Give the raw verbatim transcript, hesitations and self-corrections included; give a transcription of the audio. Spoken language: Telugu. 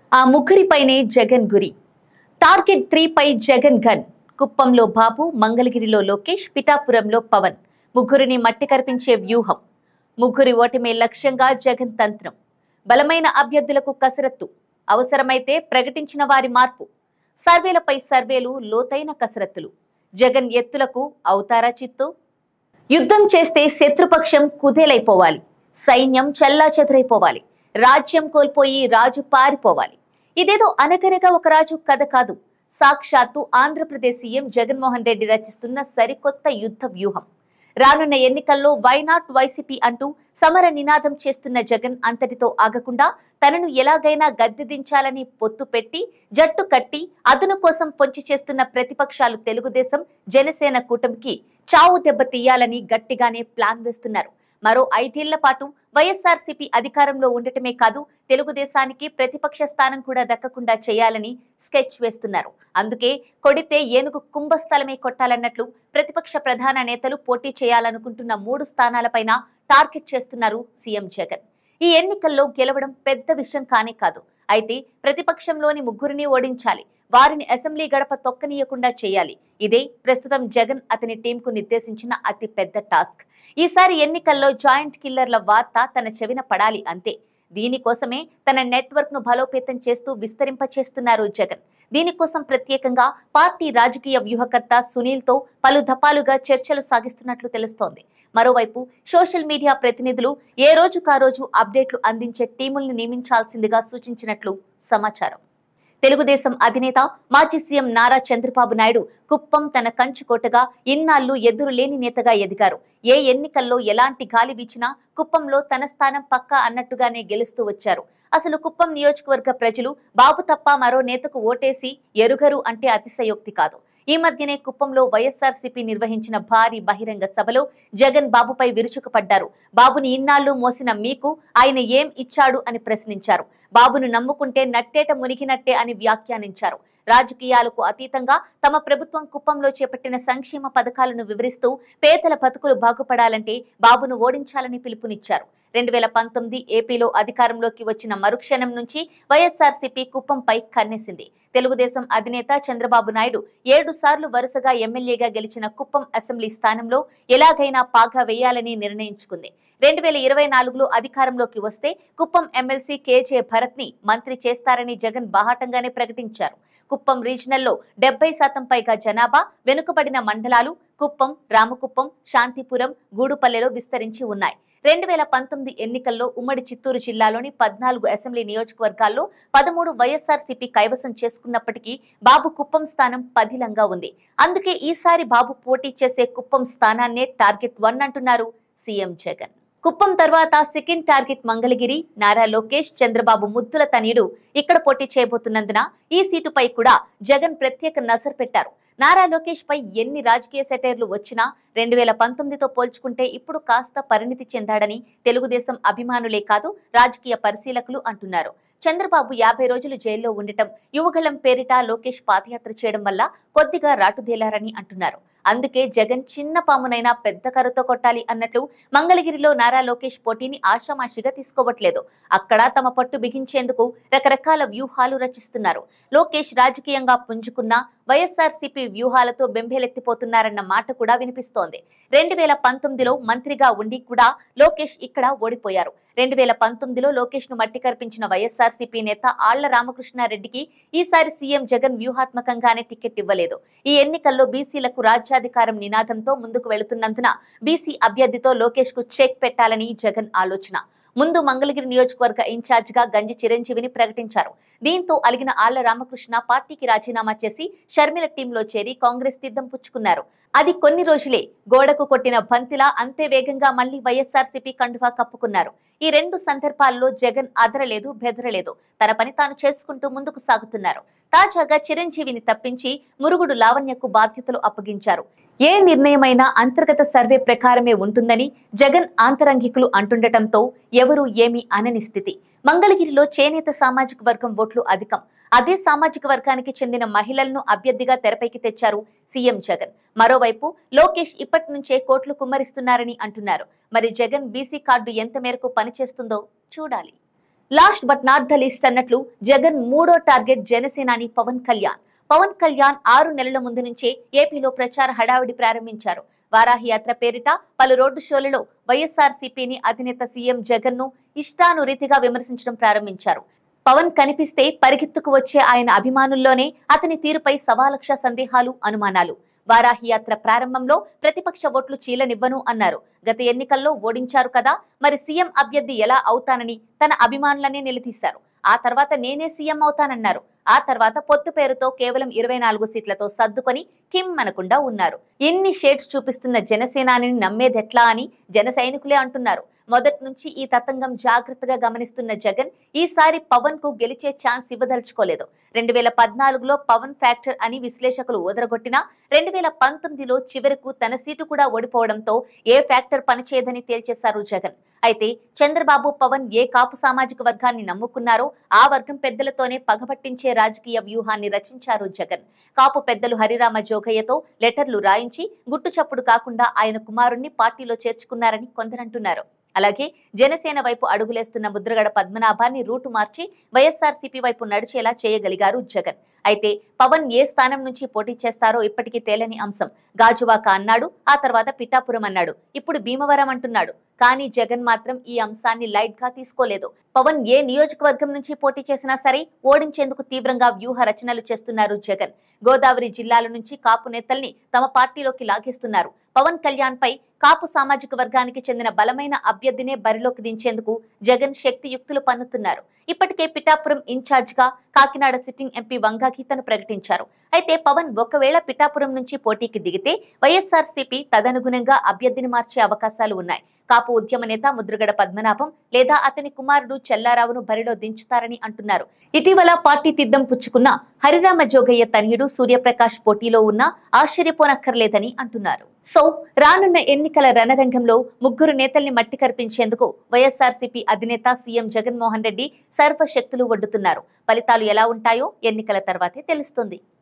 ఆ ముగ్గురిపైనే జగన్ గురి. టార్గెట్ త్రీ పై జగన్ గన్. కుప్పంలో బాబు, మంగళగిరిలో లోకేష్, పిఠాపురంలో పవన్. ముగ్గురిని మట్టి కరిపించే వ్యూహం. ముగ్గురి ఓటమే లక్ష్యంగా జగన్ తంత్రం. బలమైన అభ్యర్థులకు కసరత్తు. అవసరమైతే ప్రకటించిన వారి మార్పు. సర్వేలపై సర్వేలు, లోతైన కసరత్తులు. జగన్ ఎత్తులకు అవుతారా చిత్తు? యుద్ధం చేస్తే శత్రుపక్షం కుదేలైపోవాలి. సైన్యం చెల్లాచెదరైపోవాలి. రాజ్యం కోల్పోయి రాజు పారిపోవాలి. ఇదేదో అనగనగా ఒక రాజు కథ కాదు. సాక్షాత్తు ఆంధ్రప్రదేశ్ సీఎం జగన్మోహన్ రెడ్డి రచిస్తున్న సరికొత్త యుద్ధ వ్యూహం. రానున్న ఎన్నికల్లో వైనాట్ వైసీపీ అంటూ సమర నినాదం చేస్తున్న జగన్ అంతటితో ఆగకుండా తనను ఎలాగైనా గద్దె దించాలని పొత్తు పెట్టి జట్టు కట్టి అదును కోసం పొంచి చేస్తున్న ప్రతిపక్షాలు తెలుగుదేశం, జనసేన కూటమికి చావు దెబ్బ తీయాలని గట్టిగానే ప్లాన్ వేస్తున్నారు. మరో ఐదేళ్ల పాటు వైఎస్ఆర్సీపీ అధికారంలో ఉండటమే కాదు, తెలుగుదేశానికి ప్రతిపక్ష స్థానం కూడా దక్కకుండా చేయాలని స్కెచ్ వేస్తున్నారు. అందుకే కొడితే ఏనుగు కుంభస్థలమే కొట్టాలన్నట్లు ప్రతిపక్ష ప్రధాన నేతలు పోటీ చేయాలనుకుంటున్న మూడు స్థానాలపైన టార్గెట్ చేస్తున్నారు సీఎం జగన్. ఈ ఎన్నికల్లో గెలవడం పెద్ద విషయం కానే కాదు. అయితే ప్రతిపక్షంలోని ముగ్గురిని ఓడించాలి. వారిని అసెంబ్లీ గడప తొక్కనీయకుండా చేయాలి. ఇదే ప్రస్తుతం జగన్ అతని టీంకు నిర్దేశించిన అతి పెద్ద టాస్క్. ఈసారి ఎన్నికల్లో జాయింట్ కిల్లర్ల వార్త తన చెవిన పడాలి అంతే. దీనికోసమే తన నెట్వర్క్ ను బలోపేతం చేస్తూ విస్తరింప చేస్తున్నారు జగన్. దీనికోసం ప్రత్యేకంగా పార్టీ రాజకీయ వ్యూహకర్త సునీల్ తో పలు దఫాలుగా చర్చలు సాగిస్తున్నట్లు తెలుస్తోంది. మరోవైపు సోషల్ మీడియా ప్రతినిధులు ఏ రోజుకా రోజు అప్డేట్లు అందించే టీముల్ని నియమించాల్సిందిగా సూచించినట్లు సమాచారం. తెలుగుదేశం అధినేత మాజీ సీఎం నారా చంద్రబాబు నాయుడు కుప్పం తన కంచుకోటగా ఇన్నాళ్లు ఎదురు లేని నేతగా ఎదిగారు. ఏ ఎన్నికల్లో ఎలాంటి గాలి వీచినా కుప్పంలో తన స్థానం పక్కా అన్నట్టుగానే గెలుస్తూ వచ్చారు. అసలు కుప్పం నియోజకవర్గ ప్రజలు బాబు తప్ప మరో నేతకు ఓటేసి ఎరుగరు అంటే అతిశయోక్తి కాదు. ఈ మధ్యనే కుప్పంలో వైఎస్ఆర్సీపీ నిర్వహించిన భారీ బహిరంగ సభలో జగన్ బాబుపై విరుచుకుపడ్డారు. బాబుని ఇన్నాళ్లు మోసిన మీకు ఆయన ఏం ఇచ్చాడు అని ప్రశ్నించారు. బాబును నమ్ముకుంటే నట్టేట మునిగినట్టే అని వ్యాఖ్యానించారు. రాజకీయాలకు అతీతంగా తమ ప్రభుత్వం కుప్పంలో చేపట్టిన సంక్షేమ పథకాలను వివరిస్తూ పేదల బతుకులు బాగుపడాలంటే బాబును ఓడించాలని పిలుపునిచ్చారు. రెండు వేల పంతొమ్మిది ఏపీలో అధికారంలోకి వచ్చిన మరుక్షణం నుంచి వైఎస్ఆర్సీపీ కుప్పంపై కన్నేసింది. తెలుగుదేశం అధినేత చంద్రబాబు నాయుడు ఏడు సార్లు వరుసగా ఎమ్మెల్యేగా గెలిచిన కుప్పం అసెంబ్లీ స్థానంలో ఎలాగైనా పాగా వేయాలని నిర్ణయించుకుంది. రెండు వేల ఇరవై నాలుగులో అధికారంలోకి వస్తే కుప్పం ఎమ్మెల్సీ కేజే భరత్ ని మంత్రి చేస్తారని జగన్ బాహాటంగానే ప్రకటించారు. కుప్పం రీజనల్లో డెబ్బై శాతం పైగా జనాభా వెనుకబడిన మండలాలు కుప్పం, రామకుప్పం, శాంతిపురం, గూడుపల్లెలో విస్తరించి ఉన్నాయి. రెండు వేల పంతొమ్మిది ఎన్నికల్లో ఉమ్మడి చిత్తూరు జిల్లాలోని పద్నాలుగు అసెంబ్లీ నియోజకవర్గాల్లో పదమూడు వైఎస్ఆర్సీపీ కైవసం చేసుకున్నప్పటికీ బాబు కుప్పం స్థానం పదిలంగా ఉంది. అందుకే ఈసారి బాబు పోటీ చేసే కుప్పం స్థానాన్నే టార్గెట్ వన్ అంటున్నారు సీఎం జగన్. కుప్పం తర్వాత సెకండ్ టార్గెట్ మంగళగిరి. నారా లోకేష్, చంద్రబాబు ముద్దుల తనయుడు ఇక్కడ పోటీ చేయబోతున్నందున ఈ సీటుపై కూడా జగన్ ప్రత్యేక నజర్ పెట్టారు. నారా లోకేష్ పై ఎన్ని రాజకీయ సెటైర్లు వచ్చినా రెండు వేల పంతొమ్మిదితో పోల్చుకుంటే ఇప్పుడు కాస్త పరిణితి చెందాడని తెలుగుదేశం అభిమానులే కాదు, రాజకీయ పరిశీలకులు అంటున్నారు. చంద్రబాబు యాభై రోజులు జైల్లో ఉండటం, యువగళం పేరిట లోకేష్ పాదయాత్ర చేయడం వల్ల కొద్దిగా రాటుదేలారని అంటున్నారు. అందుకే జగన్ చిన్న పామునైనా పెద్ద కర్రతో కొట్టాలి అన్నట్లు మంగళగిరిలో నారా లోకేష్ పోటీని ఆషామాషిగా తీసుకోవట్లేదు. అక్కడ తమ పట్టు బిగించేందుకు రకరకాల వ్యూహాలు రచిస్తున్నారు. లోకేష్ రాజకీయంగా పుంజుకున్న వైఎస్ఆర్సీపీ వ్యూహాలతో బెంబేలెత్తిపోతున్నారన్న మాట కూడా వినిపిస్తోంది. రెండు వేల పంతొమ్మిదిలో మంత్రిగా ఉండి కూడా లోకేష్ ఇక్కడ ఓడిపోయారు. రెండు వేల పంతొమ్మిదిలో లోకేష్ ను మట్టి కర్పించిన వైఎస్ఆర్సీపీ నేత ఆళ్ల రామకృష్ణారెడ్డికి ఈసారి సీఎం జగన్ వ్యూహాత్మకంగానే టికెట్ ఇవ్వలేదు. ఈ ఎన్నికల్లో బీసీలకు రాజ్యాధికారం నినాదంతో ముందుకు వెళుతున్నందున బీసీ అభ్యర్థితో లోకేష్ కు చెక్ పెట్టాలని జగన్ ఆలోచన. ముందు మంగళగిరి నియోజకవర్గ ఇన్ఛార్జ్ గా గంజి చిరంజీవిని ప్రకటించారు. దీంతో అలిగిన ఆళ్ల రామకృష్ణ పార్టీకి రాజీనామా చేసి షర్మిల టీంలో చేరి కాంగ్రెస్ తీర్థం పుచ్చుకున్నారు. అది కొన్ని రోజులే. గోడకు కొట్టిన బంతిలా అంతే వేగంగా మళ్లీ వైఎస్ఆర్సీపీ కండువా కప్పుకున్నారు. ఈ రెండు సందర్భాల్లో జగన్ అదరలేదు, బెదరలేదు. తన పని తాను చేసుకుంటూ ముందుకు సాగుతున్నారు. తాజాగా చిరంజీవిని తప్పించి మురుగుడు లావణ్యకు బాధ్యతలు అప్పగించారు. ఏ నిర్ణయమైనా అంతర్గత సర్వే ప్రకారమే ఉంటుందని జగన్ ఆంతరంగికులు అంటుండటంతో ఎవరూ ఏమీ అనని స్థితి. మంగళగిరిలో చేనేత సామాజిక వర్గం ఓట్లు అధికం. అదే సామాజిక వర్గానికి చెందిన మహిళలను అభ్యర్థిగా తెరపైకి తెచ్చారు సీఎం జగన్. మరోవైపు లోకేష్ ఇప్పటి నుంచే కోట్లు కుమ్మరిస్తున్నారని అంటున్నారు. మరి జగన్ బీసీ కార్డు ఎంత మేరకు పనిచేస్తుందో చూడాలి. Last but not the least అన్నట్లు జగన్ మూడో టార్గెట్ జనసేనాని పవన్ కళ్యాణ్. పవన్ కళ్యాణ్ ఆరు నెలల ముందు నుంచే ఏపీలో ప్రచార హడావిడి ప్రారంభించారు. వారాహి యాత్ర పేరిట పలు రోడ్డు షోలలో వైఎస్ఆర్సీపీని అధినేత సీఎం జగన్ ను ఇష్టానురీతిగా విమర్శించడం ప్రారంభించారు. పవన్ కనిపిస్తే పరిగెత్తుకు వచ్చే ఆయన అభిమానుల్లోనే అతని తీరుపై సవాలక్ష సందేహాలు, అనుమానాలు. వారాహి యాత్ర ప్రారంభంలో ప్రతిపక్ష ఓట్లు చీలనివ్వను అన్నారు. గత ఎన్నికల్లో ఓడించారు కదా, మరి సీఎం అభ్యర్థి ఎలా అవుతానని తన అభిమానులనే నిలదీశారు. ఆ తర్వాత నేనే సీఎం అవుతానన్నారు. ఆ తర్వాత పొత్తు పేరుతో కేవలం ఇరవై నాలుగు సీట్లతో సర్దుకొని కిమ్ అనకుండా ఉన్నారు. ఎన్ని షేడ్స్ చూపిస్తున్న జనసేనాని నమ్మేదెట్లా అని జన సైనికులే అంటున్నారు. మొదటి నుంచి ఈ తతంగం జాగ్రత్తగా గమనిస్తున్న జగన్ ఈసారి పవన్ కు గెలిచే ఛాన్స్ ఇవ్వదలుచుకోలేదు. రెండు వేల పద్నాలుగులో పవన్ ఫ్యాక్టర్ అని విశ్లేషకులు ఓదరగొట్టినా రెండు వేల పంతొమ్మిదిలో చివరకు తన సీటు కూడా ఓడిపోవడంతో ఏ ఫ్యాక్టర్ పనిచేయదని తేల్చేశారు జగన్. అయితే చంద్రబాబు, పవన్ ఏ కాపు సామాజిక వర్గాన్ని నమ్ముకున్నారో ఆ వర్గం పెద్దలతోనే పగపట్టించే రాజకీయ వ్యూహాన్ని రచించారు జగన్. కాపు పెద్దలు హరిరామ జోగయ్యతో లెటర్లు రాయించి గుట్టు చప్పుడు కాకుండా ఆయన కుమారుణ్ణి పార్టీలో చేర్చుకున్నారని కొందరంటున్నారు. అలాగే జనసేన వైపు అడుగులేస్తున్న ముద్రగడ పద్మనాభాన్ని రూటు మార్చి వైఎస్ఆర్సీపీ వైపు నడిచేలా చేయగలిగారు జగన్. అయితే పవన్ ఏ స్థానం నుంచి పోటీ చేస్తారో ఇప్పటికీ తేలని అంశం. గాజువాక అన్నాడు, ఆ తర్వాత పిఠాపురం అన్నాడు, ఇప్పుడు భీమవరం అంటున్నాడు. కానీ జగన్ మాత్రం ఈ అంశాన్ని లైట్ గా తీసుకోలేదు. పవన్ ఏ నియోజకవర్గం నుంచి పోటీ చేసినా సరే ఓడించేందుకు తీవ్రంగా వ్యూహ రచనలు చేస్తున్నారు జగన్. గోదావరి జిల్లాల నుంచి కాపు నేతల్ని తమ పార్టీలోకి లాగేస్తున్నారు. పవన్ కళ్యాణ్ పై కాపు సామాజిక వర్గానికి చెందిన బలమైన అభ్యర్థినే బరిలోకి దించేందుకు జగన్ శక్తియుక్తులు పన్నుతున్నారు. ఇప్పటికే పిఠాపురం ఇన్ఛార్జ్ గా కాకినాడ సిట్టింగ్ ఎంపీ వంగా గీతను ప్రకటించారు. అయితే పవన్ ఒకవేళ పిఠాపురం నుంచి పోటీకి దిగితే వైఎస్ఆర్సీపీ తదనుగుణంగా అభ్యర్థిని మార్చే అవకాశాలు ఉన్నాయి. కాపు ఉద్యమ నేత ముద్రగడ పద్మనాభం లేదా అతని కుమారుడు చెల్లారావును బరిలో దించుతారని అంటున్నారు. ఇటీవల పార్టీ తిద్దం పుచ్చుకున్న హరిరామ జోగయ్య తనయుడు సూర్యప్రకాష్ పోటీలో ఉన్నా ఆశ్చర్యపోనక్కర్లేదని అంటున్నారు. సో రానున్న ఎన్నికల రణరంగంలో ముగ్గురు నేతల్ని మట్టి కర్పించేందుకు వైఎస్ఆర్సీపీ అధినేత సీఎం జగన్మోహన్ రెడ్డి సర్వశక్తులు ఒడ్డుతున్నారు. ఫలితాలు ఎలా ఉంటాయో ఎన్నికల తర్వాతే తెలుస్తుంది.